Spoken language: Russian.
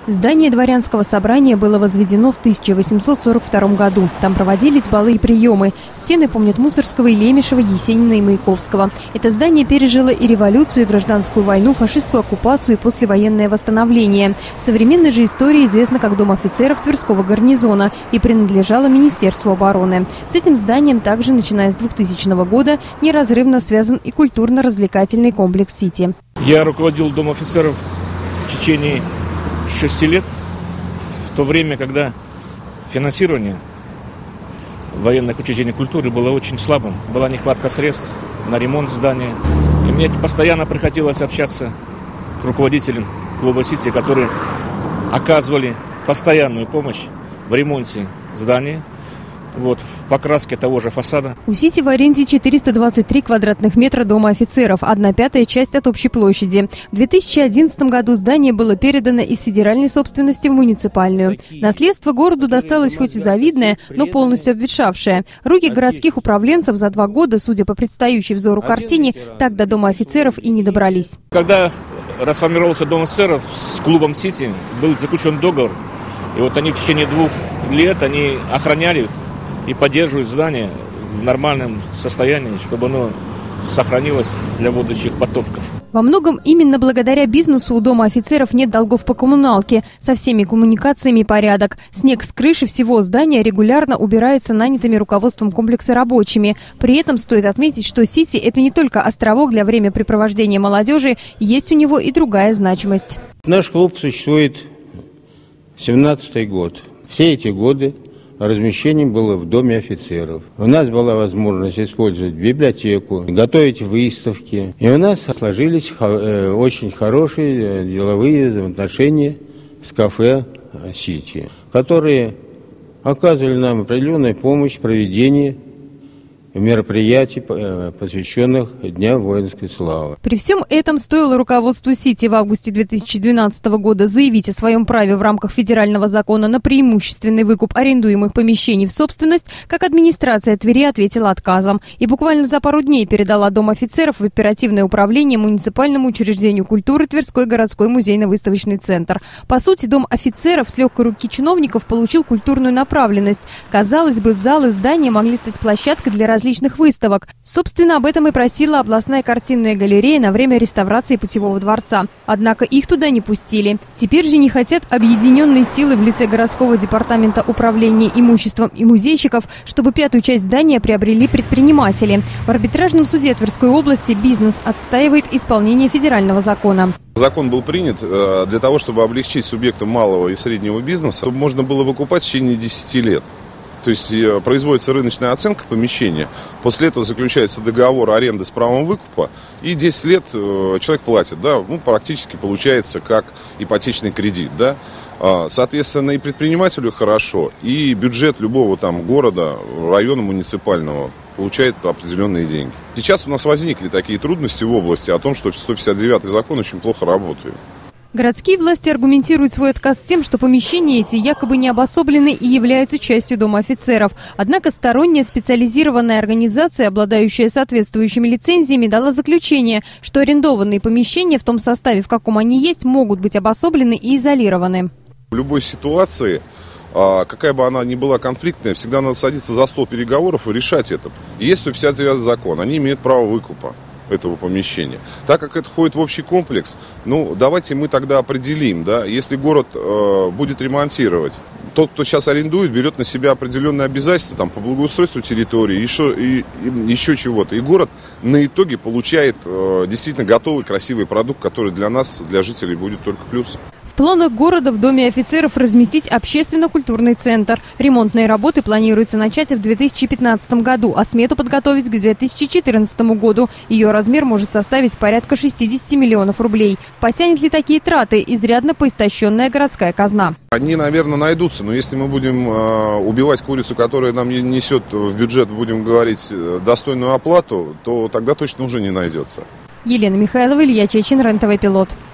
Здание дворянского собрания было возведено в 1842 году. Там проводились балы и приемы. Стены помнят Мусоргского и Лемешева, Есенина и Маяковского. Это здание пережило и революцию, и гражданскую войну, фашистскую оккупацию и послевоенное восстановление. В современной же истории известно как Дом офицеров Тверского гарнизона и принадлежало Министерству обороны. С этим зданием также, начиная с 2000 года, неразрывно связан и культурно-развлекательный комплекс «Сити». Я руководил Домом офицеров в течение 6 лет, в то время, когда финансирование военных учреждений культуры было очень слабым. Была нехватка средств на ремонт здания. И мне постоянно приходилось общаться к руководителям клуба «Сити», которые оказывали постоянную помощь в ремонте здания, в покраске того же фасада. У «Сити» в аренде 423 квадратных метра Дома офицеров, 1/5 часть от общей площади. В 2011 году здание было передано из федеральной собственности в муниципальную. Наследство городу досталось хоть и завидное, но полностью обветшавшее. Руки городских управленцев за 2 года, судя по предстающей взору картине, так до Дома офицеров и не добрались. Когда расформировался Дом офицеров с клубом «Сити», был заключен договор. И они в течение 2 лет они охраняли и поддерживают здание в нормальном состоянии, чтобы оно сохранилось для будущих потомков. Во многом именно благодаря бизнесу у Дома офицеров нет долгов по коммуналке. Со всеми коммуникациями порядок. Снег с крыши всего здания регулярно убирается нанятыми руководством комплекса рабочими. При этом стоит отметить, что «Сити» — это не только островок для времяпрепровождения молодежи, есть у него и другая значимость. Наш клуб существует 17-й год. Все эти годы размещение было в Доме офицеров. У нас была возможность использовать библиотеку, готовить выставки. И у нас сложились очень хорошие деловые отношения с кафе «Сити», которые оказывали нам определенную помощь в проведении мероприятий, посвященных Дня воинской славы. При всем этом стоило руководству «Сити» в августе 2012 года заявить о своем праве в рамках федерального закона на преимущественный выкуп арендуемых помещений в собственность, как администрация Твери ответила отказом. И буквально за пару дней передала Дом офицеров в оперативное управление муниципальному учреждению культуры Тверской городской музейно-выставочный центр. По сути, Дом офицеров с легкой руки чиновников получил культурную направленность. Казалось бы, залы здания могли стать площадкой для различных выставок. Собственно, об этом и просила областная картинная галерея на время реставрации Путевого дворца. Однако их туда не пустили. Теперь же не хотят объединенные силы в лице городского департамента управления имуществом и музейщиков, чтобы 5-ю часть здания приобрели предприниматели. В арбитражном суде Тверской области бизнес отстаивает исполнение федерального закона. Закон был принят для того, чтобы облегчить субъектам малого и среднего бизнеса, чтобы можно было выкупать в течение 10 лет. То есть производится рыночная оценка помещения, после этого заключается договор аренды с правом выкупа, и 10 лет человек платит, практически получается как ипотечный кредит, Соответственно, и предпринимателю хорошо, и бюджет любого города, района муниципального получает определенные деньги. Сейчас у нас возникли такие трудности в области о том, что 159-й закон очень плохо работает. Городские власти аргументируют свой отказ тем, что помещения эти якобы не обособлены и являются частью Дома офицеров. Однако сторонняя специализированная организация, обладающая соответствующими лицензиями, дала заключение, что арендованные помещения в том составе, в каком они есть, могут быть обособлены и изолированы. В любой ситуации, какая бы она ни была конфликтная, всегда надо садиться за стол переговоров и решать это. Есть 159 закон, они имеют право выкупа этого помещения. Так как это входит в общий комплекс, давайте мы тогда определим, если город будет ремонтировать, тот, кто сейчас арендует, берет на себя определенные обязательства по благоустройству территории, еще чего-то. И город на итоге получает действительно готовый, красивый продукт, который для нас, для жителей, будет только плюс. В планах города в Доме офицеров разместить общественно-культурный центр. Ремонтные работы планируется начать в 2015 году, а смету подготовить к 2014 году. Ее размер может составить порядка 60 миллионов рублей. Потянет ли такие траты изрядно поистощенная городская казна? Они, наверное, найдутся, но если мы будем убивать курицу, которая нам несет в бюджет, будем говорить, достойную оплату, то тогда точно уже не найдется. Елена Михайлова, Илья Чечин, РЕН-ТВ «Пилот».